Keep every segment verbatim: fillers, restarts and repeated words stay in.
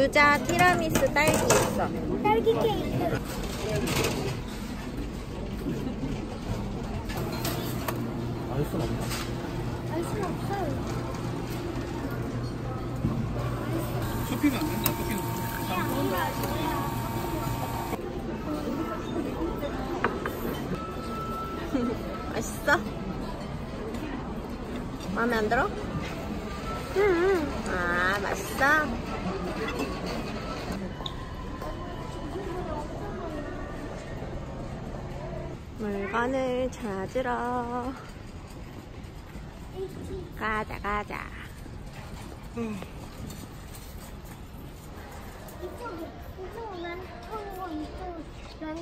유자 티라미수 딸기 있어. 딸기 케이크. 아이스는 없나? 아이스는 없어요. 커피가 안 된다. 커피는 맛있어? 마음에 안 들어? 응. 아, 맛있어? 물건을 찾으러 가자 가자. 음. 이쪽에 이쪽은 난 통고 이쪽은 난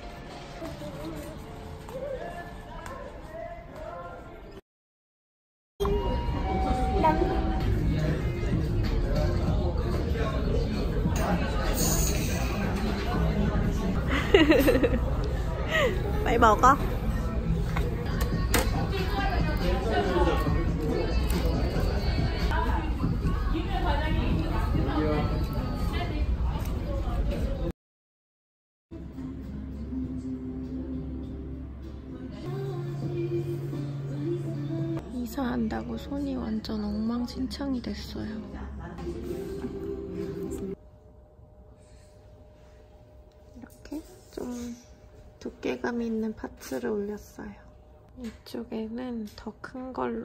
빨리 먹어. 이사한다고 손이 완전 엉망진창이 됐어요. 이렇게 좀 두께감 있는 파츠를 올렸어요. 이쪽에는 더 큰 걸로.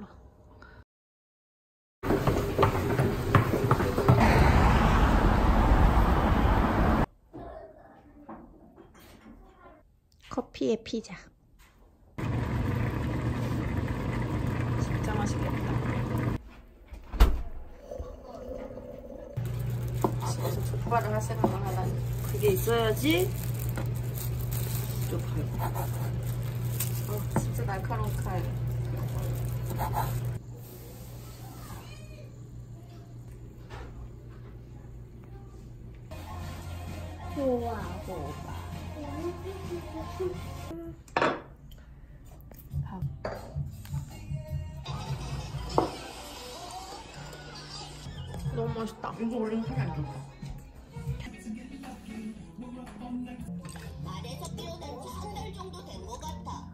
커피에 피자. 진짜 맛있겠다. 집에서 족발을 할 생각을 하다니. 그게 있어야지. 어, 진짜 날카로운 칼. 좋아. 너무 맛있다. 이거 원래 살이 안 좋다. 말에서 뛰어난 지 한 달 정도 된 것 같아.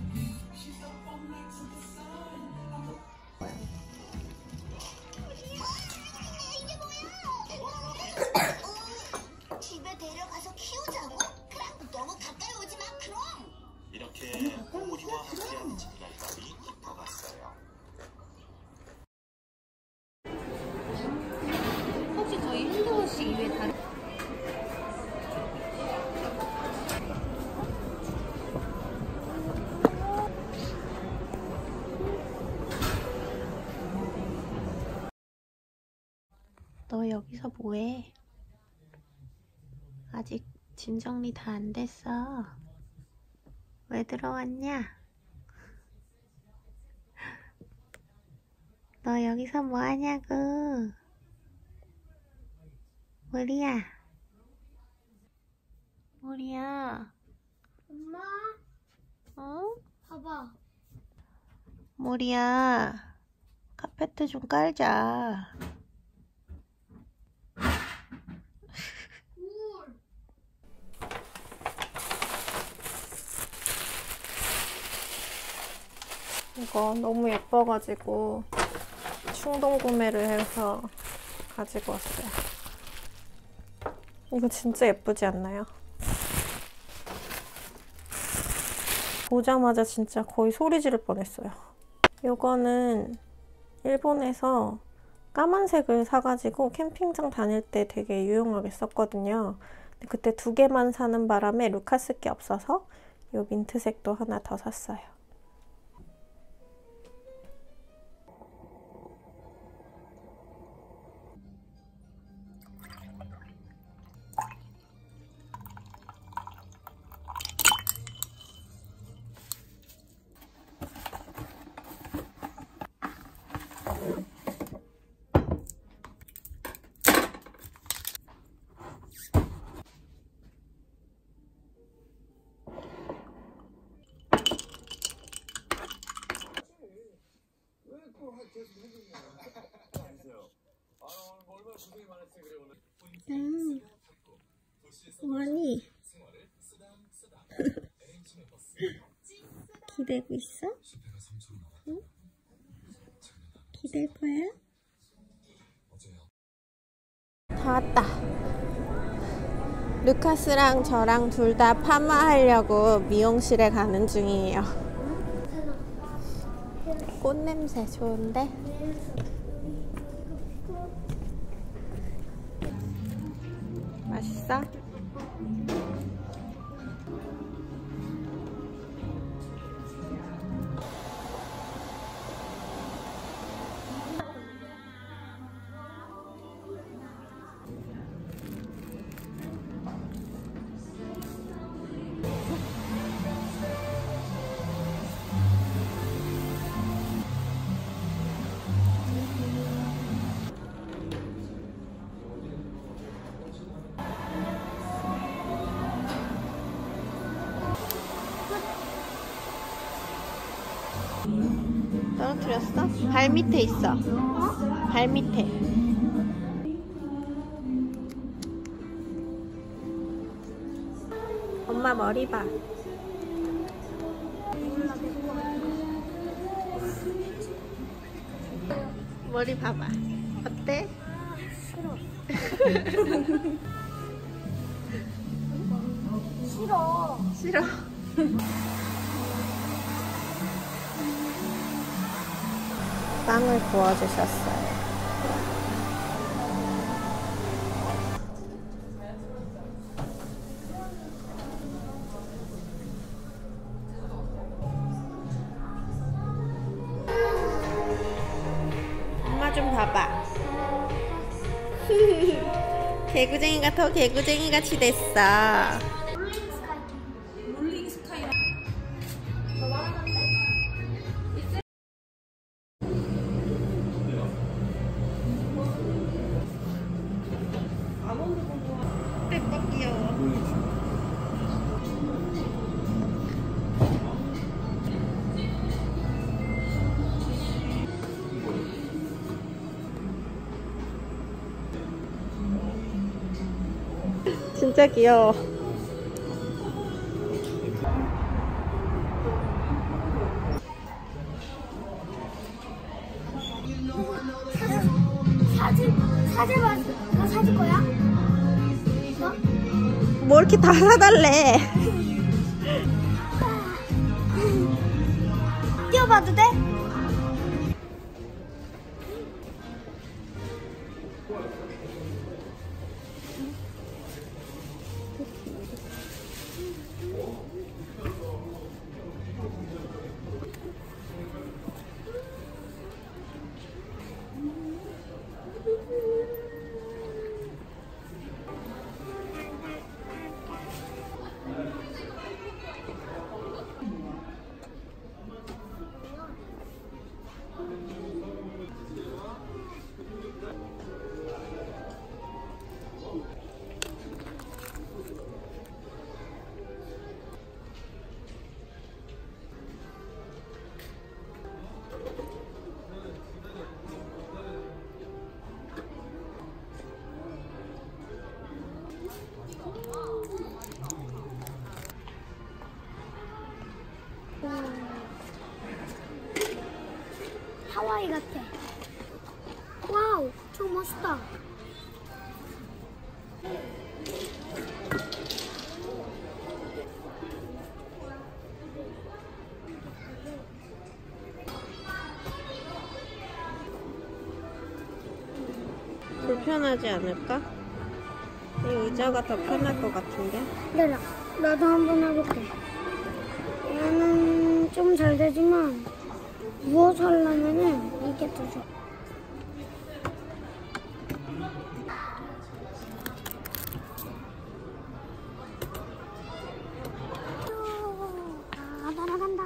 이게 뭐야? 어, 집에 데려가서 키우자고? 그럼 너무 가까이 오지 마, 그럼. 이렇게 오리와 함께한 지그랄감이 깊어갔어요. 혹시 저희 핸드워시 이외에 다른 너 여기서 뭐해? 아직 짐 정리 다 안 됐어. 왜 들어왔냐? 너 여기서 뭐 하냐고? 모리야. 모리야. 엄마, 어? 봐봐. 모리야. 카페트 좀 깔자. 물. 이거 너무 예뻐가지고 충동 구매를 해서 가지고 왔어요. 이거 진짜 예쁘지 않나요? 보자마자 진짜 거의 소리 지를 뻔했어요. 이거는 일본에서 까만색을 사가지고 캠핑장 다닐 때 되게 유용하게 썼거든요. 근데 그때 두 개만 사는 바람에 루카스 게 없어서 이 민트색도 하나 더 샀어요. 아, 오늘 얼마나 고생이 많았어요. 그래 오늘. 음. 뭐하니? 기대고 있어? 응? 기댈 거야? 다 왔다. 루카스랑 저랑 둘 다 파마하려고 미용실에 가는 중이에요. 꽃냄새 좋은데? 맛있어? 떨어뜨렸어? 발 밑에 있어. 어? 발 밑에. 엄마 머리 봐. 머리 봐봐. 어때? 싫어. 싫어. 빵을 구워주셨어요. 엄마 좀 봐봐. 개구쟁이가 더 개구쟁이 같이 됐어. 대박 귀여워. 진짜 귀여워. 사줄, 사줄, 나 사줄 거야? 어? 뭐 이렇게 다 사달래. 뛰어봐도 돼? 하와이 같아. 와우, 저거 멋있다. 불편하지 않을까? 이 의자가 더 편할 것 같은데? 내려. 나도 한번 해볼게. 얘는 좀 잘 되지만 누워서 하려면은 이게 더 좋아. 아, 날아간다.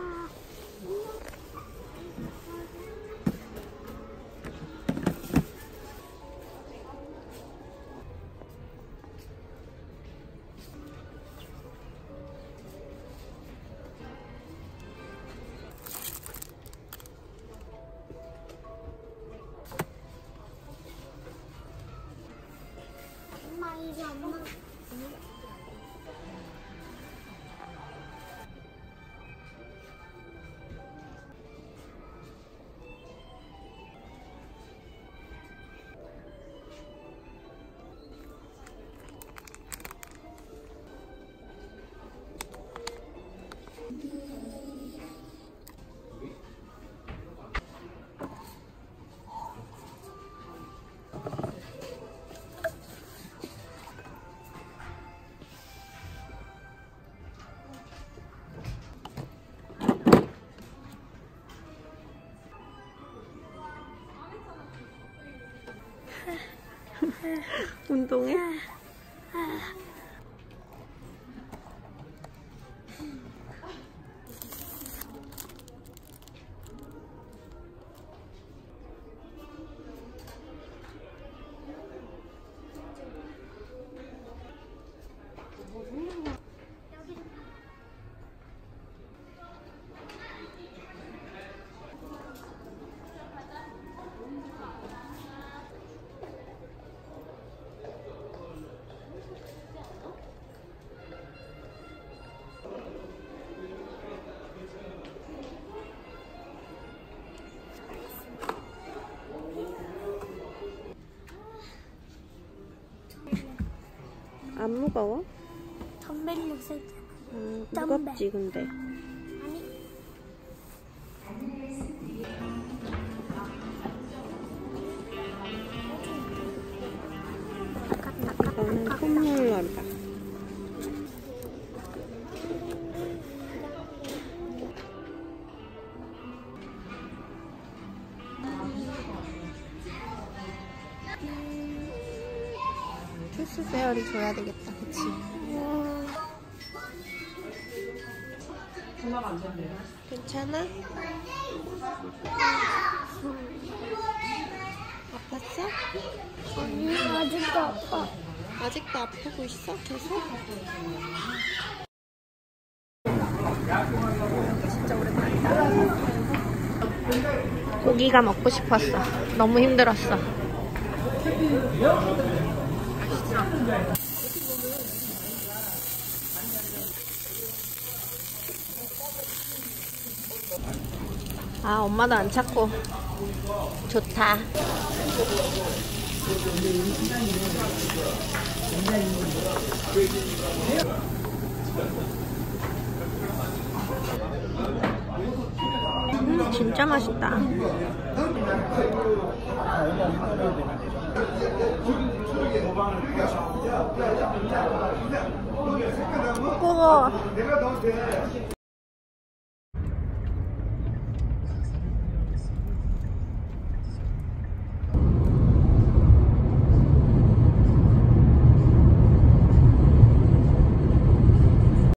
운동해? 안 무거워? 덤벨로 쓰잖아. 음, 덤벨. 무겁지 근데. 아니. 이거는 폼롤러다. 투스 페어리 줘야 되겠다, 그치? 괜찮아? 아팠어? 아니, 아직도 아파. 아직도 아프고 있어? 계속? 진짜 오랜만이다. 고기가 먹고 싶었어. 너무 힘들었어. 아, 엄마도 안 찾고 좋다. 음, 진짜 맛있다. 뜨거워.